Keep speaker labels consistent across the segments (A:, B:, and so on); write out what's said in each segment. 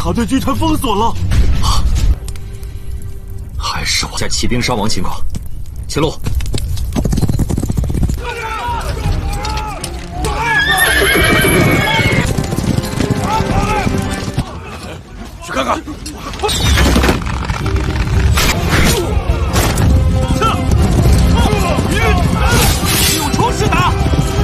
A: 塔对巨船封锁了。
B: 还是我下骑兵伤亡情况，切路。
A: 去看看。有仇是打。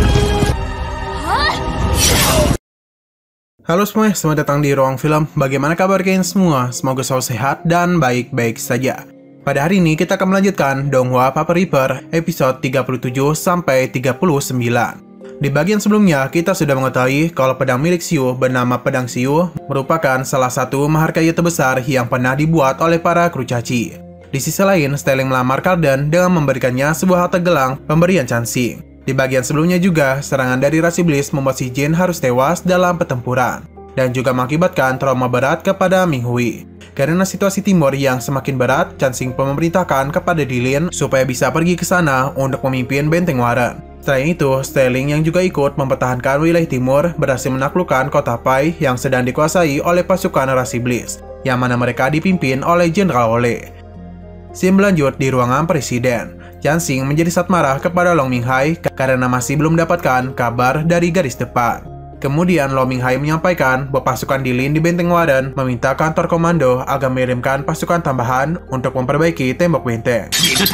C: Halo semuanya, selamat datang di Ruang Film. Bagaimana kabar kalian semua? Semoga selalu sehat dan baik-baik saja. Pada hari ini kita akan melanjutkan Donghua Papa Reaper episode 37 sampai 39. Di bagian sebelumnya kita sudah mengetahui kalau pedang milik Xiu bernama Pedang Xiu merupakan salah satu maharkaya terbesar yang pernah dibuat oleh para kurcaci. Di sisi lain, Stelling melamar Karden dengan memberikannya sebuah harta gelang pemberian Cansing. Di bagian sebelumnya juga, serangan dari ras iblis membuat si Jin harus tewas dalam pertempuran, dan juga mengakibatkan trauma berat kepada Ming Hui. Karena situasi timur yang semakin berat, Cansing pun memerintahkan kepada Dilin supaya bisa pergi ke sana untuk memimpin benteng Warren. Selain itu, Stelling yang juga ikut mempertahankan wilayah timur berhasil menaklukkan kota Pai yang sedang dikuasai oleh pasukan ras iblis, yang mana mereka dipimpin oleh Jenderal Ole. Scene berlanjut di ruangan presiden. Cansing menjadi sangat marah kepada Long Minghai karena masih belum mendapatkan kabar dari garis depan. Kemudian Long Minghai menyampaikan bahwa pasukan Dilin di benteng Warren meminta kantor komando agar mengirimkan pasukan tambahan untuk memperbaiki tembok benteng.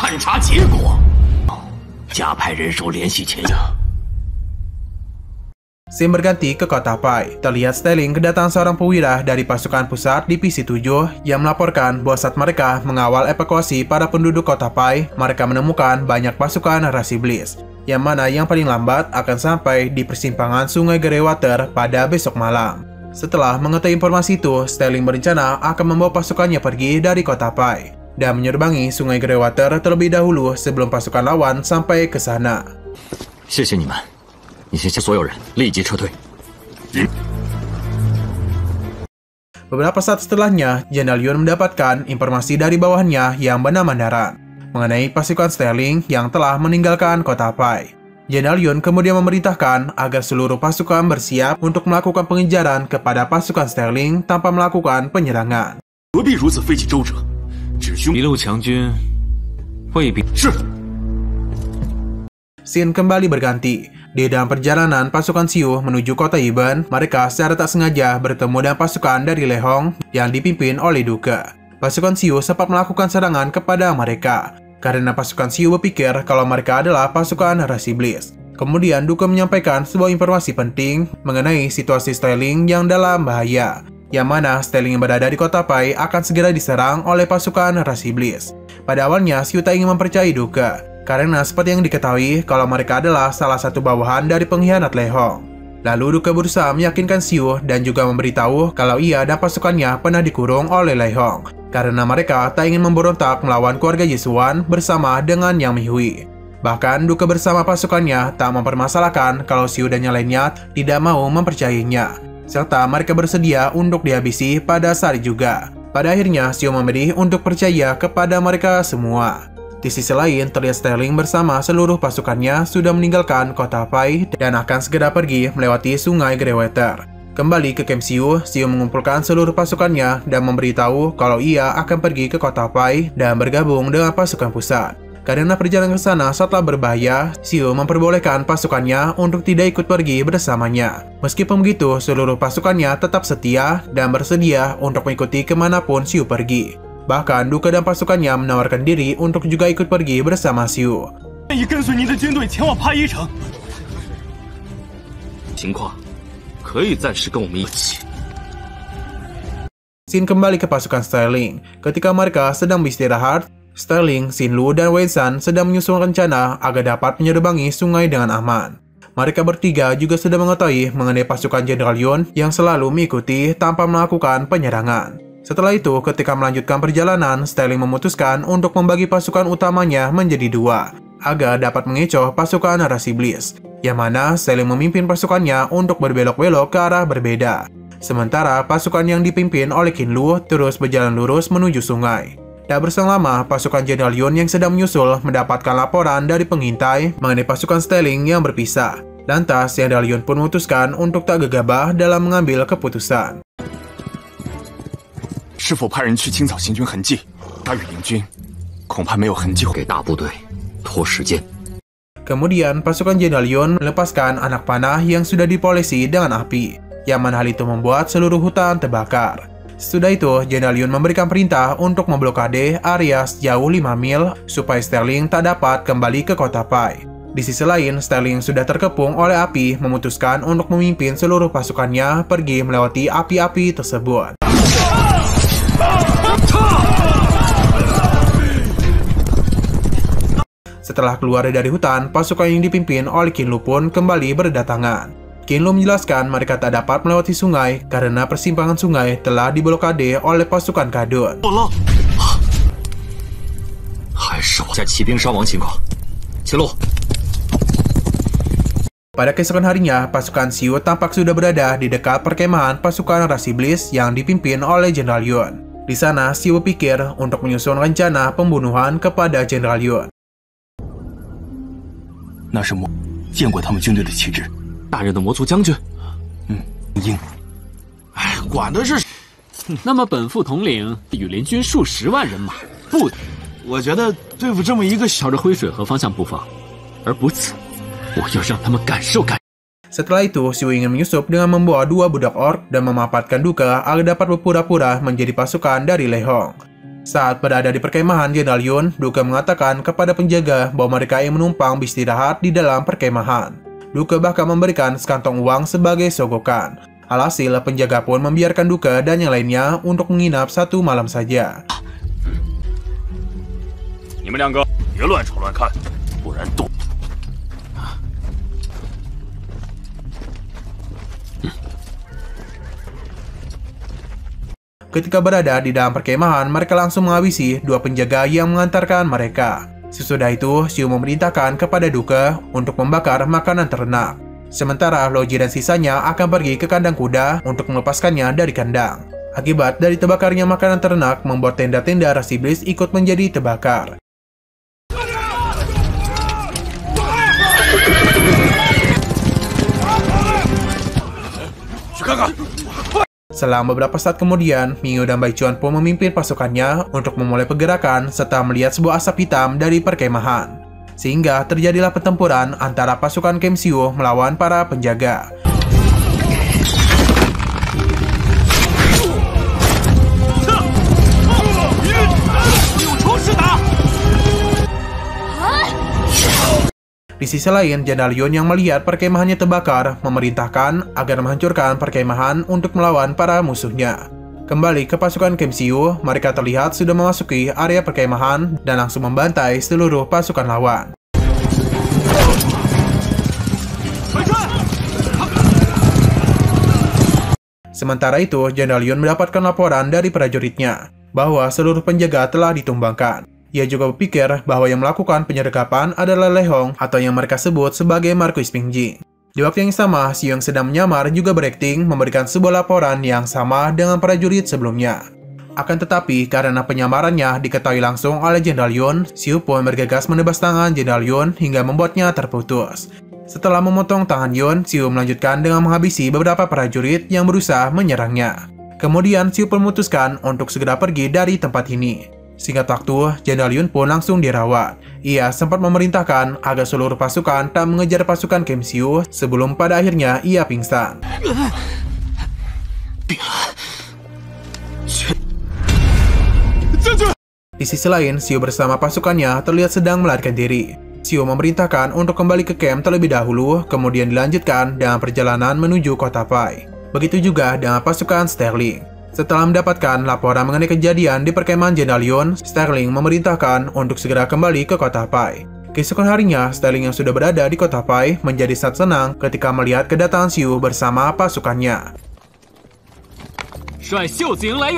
C: Scene berganti ke kota Pai. Terlihat Stelling kedatangan seorang perwira dari pasukan pusat Divisi 7 yang melaporkan bahwa saat mereka mengawal evakuasi para penduduk kota Pai, mereka menemukan banyak pasukan ras iblis, yang mana yang paling lambat akan sampai di persimpangan Sungai Greywater pada besok malam. Setelah mengetahui informasi itu, Stelling berencana akan membawa pasukannya pergi dari kota Pai dan menyerbangi Sungai Greywater terlebih dahulu sebelum pasukan lawan sampai ke sana. Beberapa saat setelahnya, Jenderal Yun mendapatkan informasi dari bawahannya yang bernama Daran mengenai pasukan Stelling yang telah meninggalkan kota Pai. Jenderal Yun kemudian memerintahkan agar seluruh pasukan bersiap untuk melakukan pengejaran kepada pasukan Stelling tanpa melakukan penyerangan. Scene kembali berganti. Di dalam perjalanan pasukan Xiu menuju kota Iban, mereka secara tak sengaja bertemu dengan pasukan dari Lehong yang dipimpin oleh Duke. Pasukan Xiu sempat melakukan serangan kepada mereka, karena pasukan Xiu berpikir kalau mereka adalah pasukan ras iblis. Kemudian Duke menyampaikan sebuah informasi penting mengenai situasi Stelling yang dalam bahaya, yang mana Stelling yang berada di kota Pai akan segera diserang oleh pasukan ras iblis. Pada awalnya, Xiu tak ingin mempercayai Duke, karena seperti yang diketahui kalau mereka adalah salah satu bawahan dari pengkhianat Lehong. Lalu Duke berusaha meyakinkan Xiu dan juga memberitahu kalau ia dan pasukannya pernah dikurung oleh Lehong, karena mereka tak ingin memberontak melawan keluarga Yesuan bersama dengan Yang Mihui. Bahkan Duke bersama pasukannya tak mempermasalahkan kalau Xiu dan yang lainnya tidak mau mempercayainya, serta mereka bersedia untuk dihabisi pada saat juga. Pada akhirnya Xiu memilih untuk percaya kepada mereka semua. Di sisi lain, terlihat Stelling bersama seluruh pasukannya sudah meninggalkan kota Pai dan akan segera pergi melewati Sungai Greywater. Kembali ke camp Xiu, Xiu mengumpulkan seluruh pasukannya dan memberitahu kalau ia akan pergi ke kota Pai dan bergabung dengan pasukan pusat. Karena perjalanan ke sana sangatlah berbahaya, Xiu memperbolehkan pasukannya untuk tidak ikut pergi bersamanya. Meskipun begitu, seluruh pasukannya tetap setia dan bersedia untuk mengikuti kemanapun Xiu pergi. Bahkan Duke dan pasukannya menawarkan diri untuk juga ikut pergi bersama Xiu. Scene kembali ke pasukan Stelling. Ketika mereka sedang beristirahat, Stelling, Xin Lu, dan Wei Shan sedang menyusun rencana agar dapat menyerbangi sungai dengan aman. Mereka bertiga juga sudah mengetahui mengenai pasukan Jenderal Yun yang selalu mengikuti tanpa melakukan penyerangan. Setelah itu, ketika melanjutkan perjalanan, Stelling memutuskan untuk membagi pasukan utamanya menjadi dua, agar dapat mengecoh pasukan ras iblis, yang mana Stelling memimpin pasukannya untuk berbelok-belok ke arah berbeda. Sementara pasukan yang dipimpin oleh Qin Lu terus berjalan lurus menuju sungai. Tak berselang lama, pasukan Jenderal Yun yang sedang menyusul mendapatkan laporan dari pengintai mengenai pasukan Stelling yang berpisah. Lantas, Jenderal Yun pun memutuskan untuk tak gegabah dalam mengambil keputusan.
D: 是否派人去清扫行军痕迹？他与联军恐怕没有痕迹。
B: 给大部队拖时间。
C: Kemudian pasukan Jenderal Yun melepaskan anak panah yang sudah dipolisi dengan api, yang mana hal itu membuat seluruh hutan terbakar. Sesudah itu, Jenderal Yun memberikan perintah untuk memblokade area sejauh 5 mil supaya Sterling tak dapat kembali ke kota Pai. Di sisi lain, Sterling sudah terkepung oleh api memutuskan untuk memimpin seluruh pasukannya pergi melewati api-api tersebut. Setelah keluar dari hutan, pasukan yang dipimpin oleh Qin Lu pun kembali berdatangan. Qin Lu menjelaskan mereka tak dapat melewati sungai karena persimpangan sungai telah diblokade oleh pasukan Kadun. Pada keesokan harinya, pasukan Xiu tampak sudah berada di dekat perkemahan pasukan Rasi Bliss yang dipimpin oleh Jenderal Yun. Di sana, Xiu berpikir untuk menyusun rencana pembunuhan kepada Jenderal Yun.
D: 那是魔，见过他们军队的旗帜。
A: 大人的魔族将军，
D: 鹰。
A: 哎，管的是。
E: 那么本副统领羽联军数十万人马，不，
A: 我觉得对付这么一个小
E: 朝着灰水河方向布防，而不此，我要让他们感受。
C: Setelah itu, Xiu ingin menyusup dengan membawa 2 budak orc dan memanfaatkan duka agar dapat berpura-pura menjadi pasukan dari Le Hong. Saat berada di perkemahan Jenderal Yun, Duke mengatakan kepada penjaga bahwa mereka yang menumpang beristirahat di dalam perkemahan. Duke bahkan memberikan sekantong uang sebagai sogokan. Alhasil, penjaga pun membiarkan Duke dan yang lainnya untuk menginap 1 malam saja.
D: 你们两个别乱瞅乱看，不然动。
C: Ketika berada di dalam perkemahan, mereka langsung menghabisi 2 penjaga yang mengantarkan mereka. Sesudah itu, Xiu memerintahkan kepada Duke untuk membakar makanan ternak. Sementara Loji dan sisanya akan pergi ke kandang kuda untuk melepaskannya dari kandang. Akibat dari terbakarnya makanan ternak membuat tenda-tenda Rasi Bliss ikut menjadi terbakar. Selama beberapa saat kemudian, Mingyu dan Baichuan pun memimpin pasukannya untuk memulai pergerakan setelah melihat sebuah asap hitam dari perkemahan. Sehingga terjadilah pertempuran antara pasukan Kem Xiu melawan para penjaga. Di sisi lain, Jenderal Yun yang melihat perkemahannya terbakar memerintahkan agar menghancurkan perkemahan untuk melawan para musuhnya. Kembali ke pasukan Kem Xiu, mereka terlihat sudah memasuki area perkemahan dan langsung membantai seluruh pasukan lawan. Sementara itu, Jenderal Yun mendapatkan laporan dari prajuritnya bahwa seluruh penjaga telah ditumbangkan. Ia juga berpikir bahwa yang melakukan penyergapan adalah Le Hong atau yang mereka sebut sebagai Marquis Pingjing. Di waktu yang sama, Xiu yang sedang menyamar juga berakting memberikan sebuah laporan yang sama dengan prajurit sebelumnya. Akan tetapi, karena penyamarannya diketahui langsung oleh Jenderal Yun, Xiu pun bergegas menebas tangan Jenderal Yun hingga membuatnya terputus. Setelah memotong tangan Yun, Xiu melanjutkan dengan menghabisi beberapa prajurit yang berusaha menyerangnya. Kemudian, Xiu memutuskan untuk segera pergi dari tempat ini. Singkat waktu, Jenderal Yun pun langsung dirawat. Ia sempat memerintahkan agar seluruh pasukan tak mengejar pasukan Kem Xiu sebelum pada akhirnya ia pingsan. Di sisi lain, Xiu bersama pasukannya terlihat sedang melarikan diri. Xiu memerintahkan untuk kembali ke camp terlebih dahulu, kemudian dilanjutkan dengan perjalanan menuju kota Pai. Begitu juga dengan pasukan Sterling. Setelah mendapatkan laporan mengenai kejadian di perkemahan Jenderal Yun, Sterling memerintahkan untuk segera kembali ke kota Pai. Keesokan harinya, Sterling yang sudah berada di kota Pai menjadi sangat senang ketika melihat kedatangan Xiu bersama pasukannya.
E: 率袖子营来援。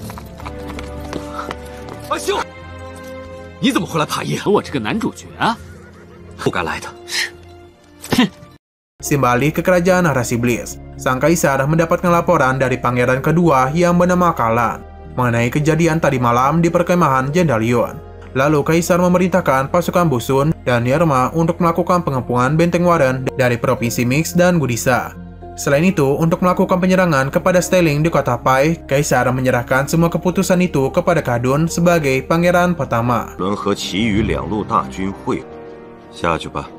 B: 阿秀，你怎么会来爬夜？
E: 我这个男主角啊，
B: 不该来的。
C: Kembali ke kerajaan Rasi Bliss, sang kaisar mendapatkan laporan dari pangeran kedua yang bernama Kalan mengenai kejadian tadi malam di perkemahan Jenderal Yun. Lalu kaisar memerintahkan pasukan Busun dan Yerma untuk melakukan pengepungan benteng Waren dari provinsi Mix dan Gudisa. Selain itu, untuk melakukan penyerangan kepada Stelling di kota Pai, Kaisar menyerahkan semua keputusan itu kepada Kadun sebagai pangeran pertama.
F: 轮和其余两路大军会合，下去吧。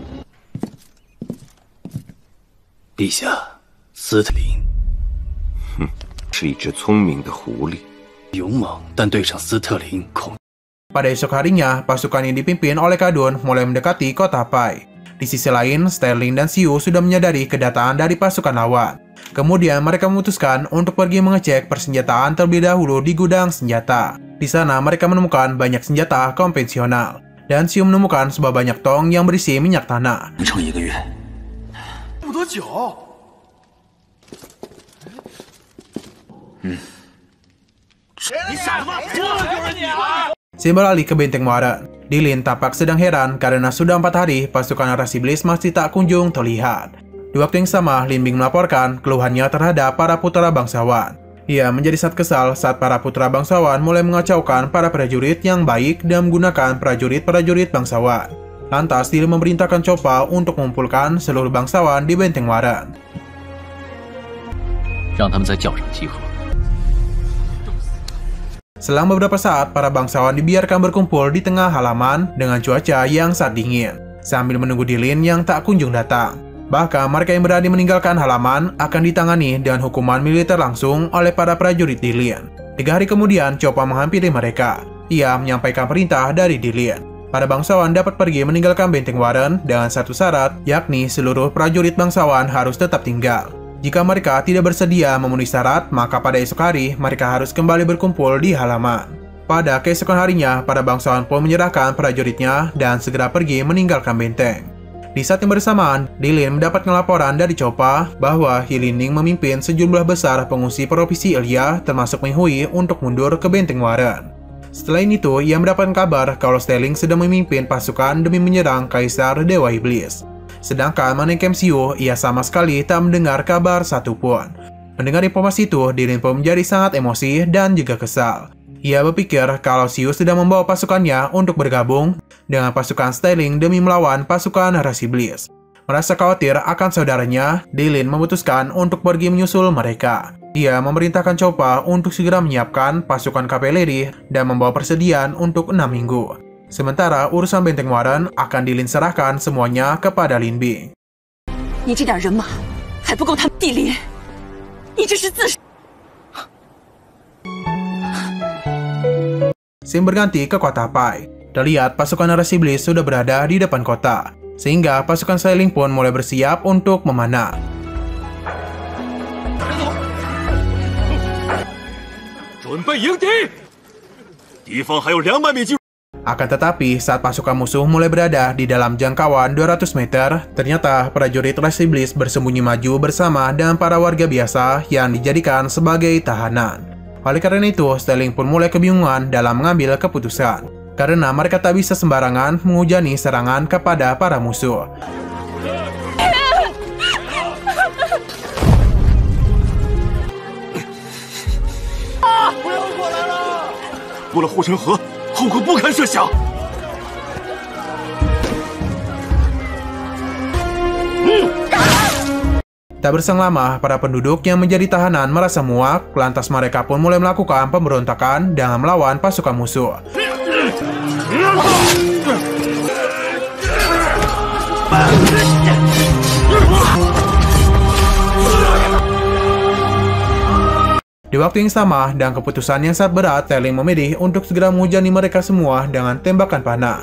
E: 陛下，斯特林
F: 是一只聪明的狐狸。
E: 勇猛，但对上斯特林恐。
C: Pada esok harinya, pasukan yang dipimpin oleh Kadun mulai mendekati kota Pai. Di sisi lain, Sterling dan Xiu sudah menyadari kedatangan dari pasukan lawan. Kemudian mereka memutuskan untuk pergi mengecek persenjataan terlebih dahulu di gudang senjata. Di sana mereka menemukan banyak senjata konvensional. Dan Xiu menemukan sebuah banyak tong yang berisi minyak tanah.
E: 成1个月。
A: 这么多酒，
C: Xiu beralih ke benteng Muaran. Dilin tampak sedang heran karena sudah 4 hari pasukan ras iblis masih tak kunjung terlihat. Di waktu yang sama, Lin Bing melaporkan keluhannya terhadap para putra bangsawan. Ia menjadi sangat kesal saat para putra bangsawan mulai mengacaukan para prajurit yang baik dan menggunakan prajurit-prajurit bangsawan. Lantas, Dilin memerintahkan Choppa untuk mengumpulkan seluruh bangsawan di benteng Muaran.
E: 让他们在轿上集合。
C: Selang beberapa saat, para bangsawan dibiarkan berkumpul di tengah halaman dengan cuaca yang sangat dingin, sambil menunggu Dilin yang tak kunjung datang. Bahkan mereka yang berani meninggalkan halaman akan ditangani dengan hukuman militer langsung oleh para prajurit Dilin. 3 hari kemudian, Choppa menghampiri mereka. Ia menyampaikan perintah dari Dilin. Para bangsawan dapat pergi meninggalkan benteng Waren dengan satu syarat, yakni seluruh prajurit bangsawan harus tetap tinggal. Jika mereka tidak bersedia memenuhi syarat, maka pada esok hari mereka harus kembali berkumpul di halaman. Pada keesokan harinya, para bangsawan pun menyerahkan prajuritnya dan segera pergi meninggalkan benteng. Di saat yang bersamaan, Dilin mendapat laporan dari Choppa bahwa Hilining memimpin sejumlah besar pengungsi provinsi Ilya termasuk Meng Hui untuk mundur ke benteng Waren. Selain itu, ia mendapatkan kabar kalau Stelling sedang memimpin pasukan demi menyerang Kaisar Dewa Iblis. Sedangkan Manengkem Xiu, ia sama sekali tak mendengar kabar satupun. Mendengar informasi itu, Dilin pun menjadi sangat emosi dan juga kesal. Ia berpikir kalau Xiu sedang membawa pasukannya untuk bergabung dengan pasukan Stelling demi melawan pasukan ras iblis. Merasa khawatir akan saudaranya, Dilin memutuskan untuk pergi menyusul mereka. Ia memerintahkan Choppa untuk segera menyiapkan pasukan kaveleri dan membawa persediaan untuk 6 minggu. Sementara urusan benteng Waren akan Dilin serahkan semuanya kepada Lin Bing.
G: 你这点人马还不够他们地连，你这是自杀。
C: Scene berganti ke kota Pai. Terlihat pasukan ras iblis sudah berada di depan kota, sehingga pasukan Stelling pun mulai bersiap untuk memanah.
E: 准备迎敌，敌方还有200米进入。
C: Akan tetapi, saat pasukan musuh mulai berada di dalam jangkauan 200 meter, ternyata prajurit ras iblis bersembunyi maju bersama dengan para warga biasa yang dijadikan sebagai tahanan. Oleh karena itu, Stelling pun mulai kebingungan dalam mengambil keputusan, karena mereka tak bisa sembarangan menghujani serangan kepada para musuh.
E: 过了护城河，后果不堪设想。
C: Tak berselang lama, para penduduk yang menjadi tahanan merasa muak, lantas mereka pun mulai melakukan pemberontakan dengan melawan pasukan musuh. Di waktu yang sama, dan keputusan yang sangat berat, Stelling memilih untuk segera menghujani mereka semua dengan tembakan panah.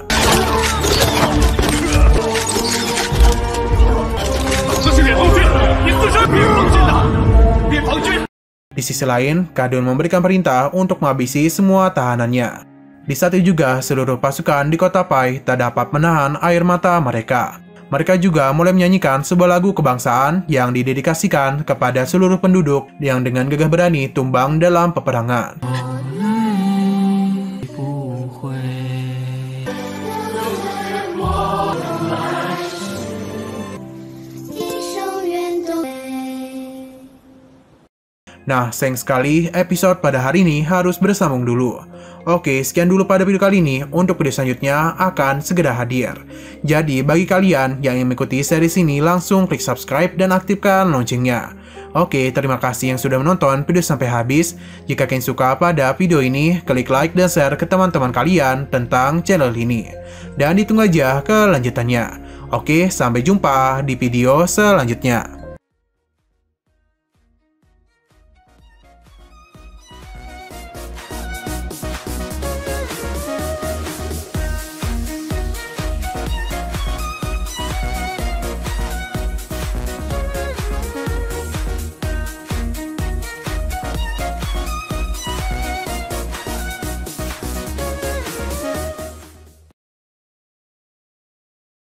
C: Di sisi lain, Kadun memberikan perintah untuk menghabisi semua tahanannya. Di saat itu juga, seluruh pasukan di kota Pai tak dapat menahan air mata mereka. Mereka juga mulai menyanyikan sebuah lagu kebangsaan yang didedikasikan kepada seluruh penduduk yang dengan gagah berani tumbang dalam peperangan. Nah, sayang sekali episode pada hari ini harus bersambung dulu. Oke, sekian dulu pada video kali ini. Untuk video selanjutnya akan segera hadir. Jadi, bagi kalian yang ingin mengikuti series ini, langsung klik subscribe dan aktifkan loncengnya. Oke, terima kasih yang sudah menonton video sampai habis. Jika kalian suka pada video ini, klik like dan share ke teman-teman kalian tentang channel ini. Dan ditunggu aja kelanjutannya. Oke, sampai jumpa di video selanjutnya.